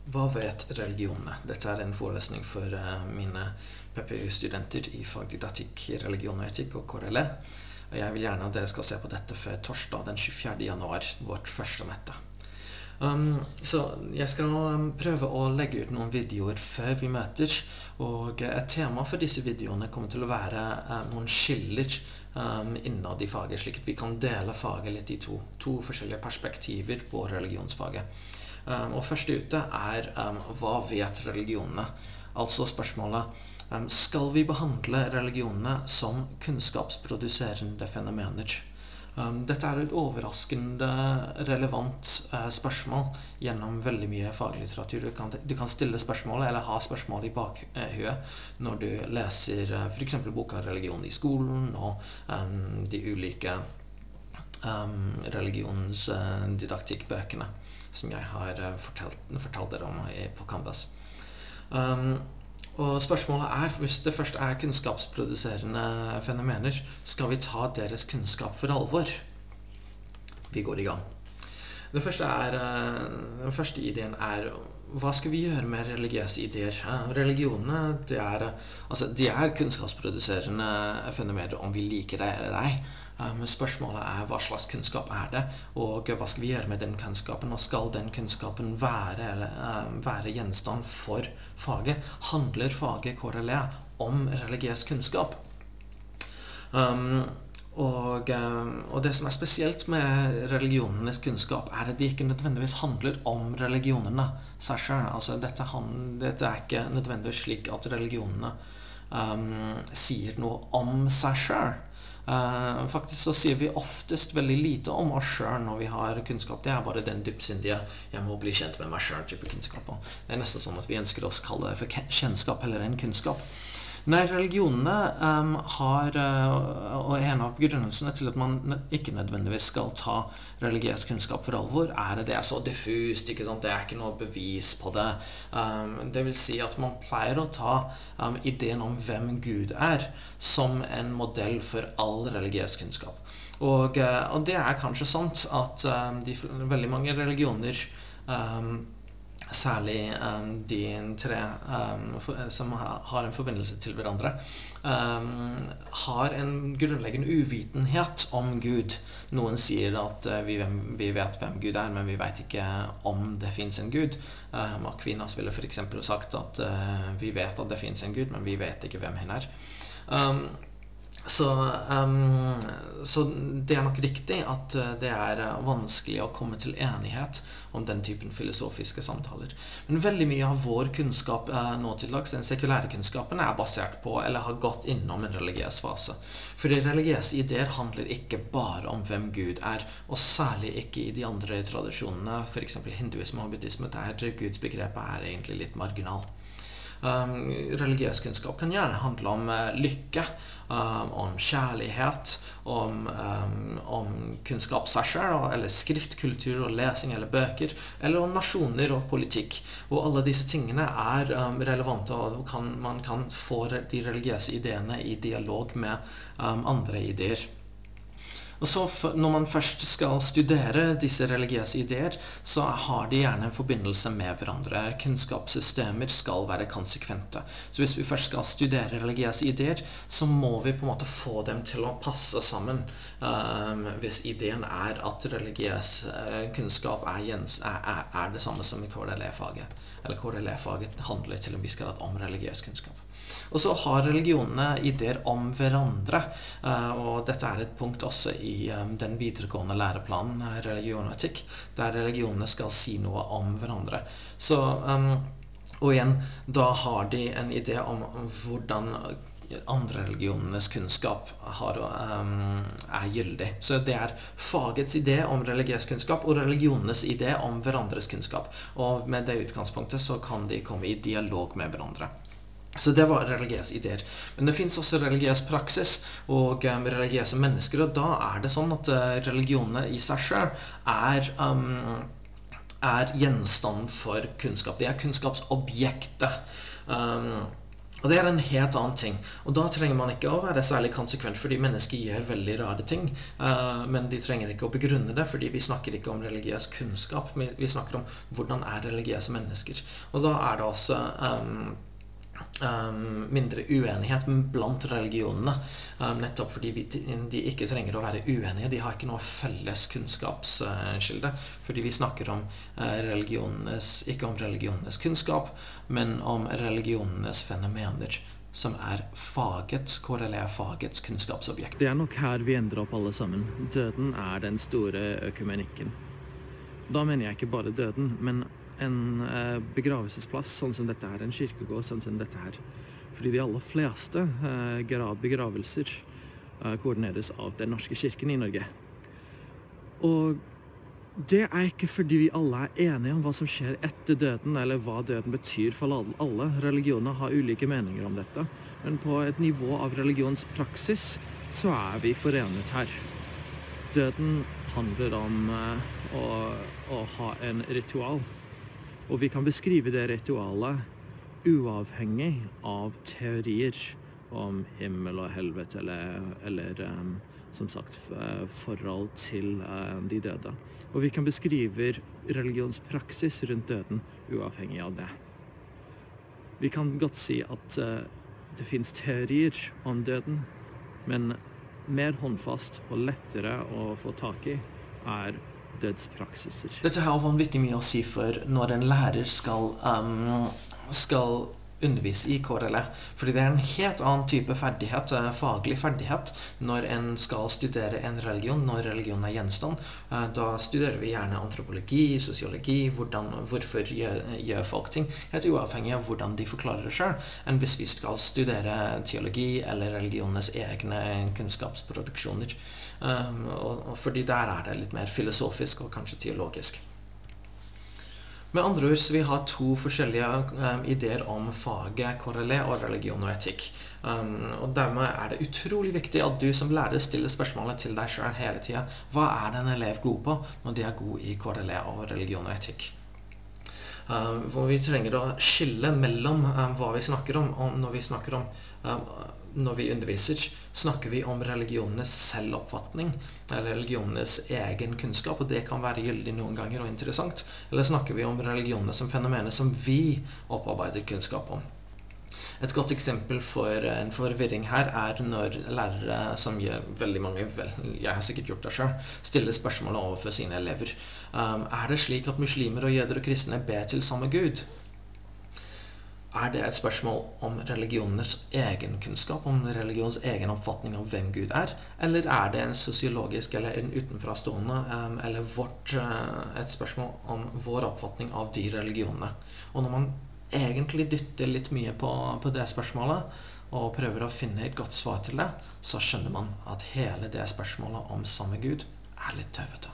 Hva vet religionene? Dette er en forelesning for mine PPU-studenter i fagdidaktikk, religion og etikk og KRLE. Og jeg vil gjerne at dere skal se på dette før torsdag den 24. januar, vårt første møte. Så jeg skal prøve å legge ut noen videoer før vi møter, og et tema for disse videoene kommer til å være noen skiller innad i faget, slik at vi kan dele faget litt i to forskjellige perspektiver på religionsfaget. Og først ute er hva vet religionene? Altså spørsmålet, skal vi behandle religionene som kunnskapsproduserende fenomener? Dette er et overraskende relevant spørsmål gjennom veldig mye faglitteratur. Du kan stille spørsmål eller ha spørsmål i bakhuet når du leser for eksempel boka Religion i skolen og de ulike religionsdidaktikkbøkene som jeg har fortalt dere om på Canvas. Og spørsmålet er, hvis det først er kunnskapsproduserende fenomener, skal vi ta deres kunnskap for alvor? Vi går i gang. Den første ideen er, hva skal vi gjøre med religiøse ideer? Religionene, de er kunnskapsproduserende fenomener om vi liker det eller ei. Men spørsmålet er, hva slags kunnskap er det? Og hva skal vi gjøre med den kunnskapen? Og skal den kunnskapen være gjenstand for faget? Handler faget KRLE om religiøs kunnskap? Og det som er spesielt med religionenes kunnskap er at de ikke nødvendigvis handler om religionene seg selv. Altså dette er ikke nødvendigvis slik at religionene sier noe om seg selv. Faktisk så sier vi oftest veldig lite om oss selv når vi har kunnskap. Det er bare den dypsindige, jeg må bli kjent med meg selv type kunnskap. Det er nesten sånn at vi ønsker oss å kalle det for kjennskap eller en kunnskap. Nei, religionene har, og en av begrunnelsene til at man ikke nødvendigvis skal ta religiøs kunnskap for alvor, er at det er så diffust, ikke sant? Det er ikke noe bevis på det. Det vil si at man pleier å ta ideen om hvem Gud er som en modell for all religiøs kunnskap. Og det er kanskje sant at veldig mange religioner, særlig de tre som har en forbindelse til hverandre, har en grunnleggende uvitenhet om Gud. Noen sier at vi vet hvem Gud er, men vi vet ikke om det finnes en Gud. Aquinas ville for eksempel sagt at vi vet at det finnes en Gud, men vi vet ikke hvem hun er. Så det er nok riktig at det er vanskelig å komme til enighet om den typen filosofiske samtaler. Men veldig mye av vår kunnskap nå til dags, den sekulære kunnskapen, er basert på, eller har gått innom en religiøs fase. Fordi religiøse ideer handler ikke bare om hvem Gud er, og særlig ikke i de andre tradisjonene, for eksempel hinduisme og buddhisme, der gudsbegrepet er egentlig litt marginal. Religiøs kunnskap kan gjerne handle om lykke, om kjærlighet, om kunnskap seg selv, eller skriftkultur og lesing eller bøker, eller om nasjoner og politikk. Og alle disse tingene er relevante, og man kan få de religiøse ideene i dialog med andre ideer. Og så når man først skal studere disse religiøse ideer, så har de gjerne en forbindelse med hverandre. Kunnskapssystemer skal være konsekvente. Så hvis vi først skal studere religiøse ideer, så må vi på en måte få dem til å passe sammen. Hvis ideen er at religiøs kunnskap er det samme som i KRLE-faget. Eller KRLE-faget handler til en viss grad om religiøs kunnskap. Og så har religionene ideer om hverandre, og dette er et punkt også i den videregående læreplanen, religion og etikk, der religionene skal si noe om hverandre. Så, og igjen, da har de en idé om hvordan andre religionenes kunnskap er gyldig. Så det er fagets idé om religiøs kunnskap og religionenes idé om hverandres kunnskap. Og med det utgangspunktet så kan de komme i dialog med hverandre. Så det var religiøse ideer. Men det finnes også religiøs praksis og religiøse mennesker, og da er det sånn at religionene i seg selv er gjenstand for kunnskap. Det er kunnskapsobjektet. Og det en helt annen ting. Og da trenger man ikke å være særlig konsekvent, fordi mennesker gjør veldig rare ting. Men de trenger ikke å begrunne det, fordi vi snakker ikke om religiøs kunnskap. Vi snakker om hvordan religiøse mennesker. Og da det også mindre uenighet blant religionene, nettopp fordi de ikke trenger å være uenige. De har ikke noe felles kunnskapskilde, fordi vi snakker om ikke om religionenes kunnskap, men om religionenes fenomener, som KRLE-fagets kunnskapsobjekt. Det nok her vi ender opp alle sammen. Døden den store økumenikken. Da mener jeg ikke bare døden, men en begravelsesplass, sånn som dette her, en kirkegård, sånn som dette her. Fordi de aller fleste begravelser koordineres av den norske kirken i Norge. Og det ikke fordi vi alle enige om hva som skjer etter døden, eller hva døden betyr for alle. Religioner har ulike meninger om dette, men på et nivå av religionspraksis så vi forenet her. Døden handler om å ha en ritual. Og vi kan beskrive det ritualet uavhengig av teorier om himmel og helvete, eller som sagt, forhold til de døde. Og vi kan beskrive religionspraksis rundt døden uavhengig av det. Vi kan godt si at det finnes teorier om døden, men mer håndfast og lettere å få tak i dødspraksiser. Dette har vanvittig mye å si for når en lærer skal undervise i KRLE, fordi det en helt annen type ferdighet, faglig ferdighet, når en skal studere en religion, når religion gjenstand. Da studerer vi gjerne antropologi, sosiologi, hvorfor gjør folk ting, helt uavhengig av hvordan de forklarer det selv, enn hvis vi skal studere teologi eller religionenes egne kunnskapsproduksjoner. Fordi der det litt mer filosofisk og kanskje teologisk. Med andre ord, så vi har to forskjellige ideer om faget KRLE og religion og etikk. Og dermed det utrolig viktig at du som lærer stiller spørsmålet til deg selv hele tiden. Hva en elev god på når de god i KRLE og religion og etikk? Hvor vi trenger å skille mellom hva vi snakker om når vi underviser. Snakker vi om religionenes selvoppfatning, eller religionenes egen kunnskap, og det kan være gyldig noen ganger og interessant, eller snakker vi om religionene som fenomener som vi opparbeider kunnskap om? Et godt eksempel for en forvirring her når lærere som gjør veldig mange, jeg har sikkert gjort det selv, stiller spørsmål overfor sine elever. Det slik at muslimer og jøder og kristne ber til samme Gud? Det et spørsmål om religionenes egen kunnskap, om religionens egen oppfatning av hvem Gud eller det en sosiologisk eller en utenfrastående, eller et spørsmål om vår oppfatning av de religionene? Og når man egentlig dytter litt mye på det spørsmålet, og prøver å finne et godt svar til det, så skjønner man at hele det spørsmålet om samme Gud litt tøvete.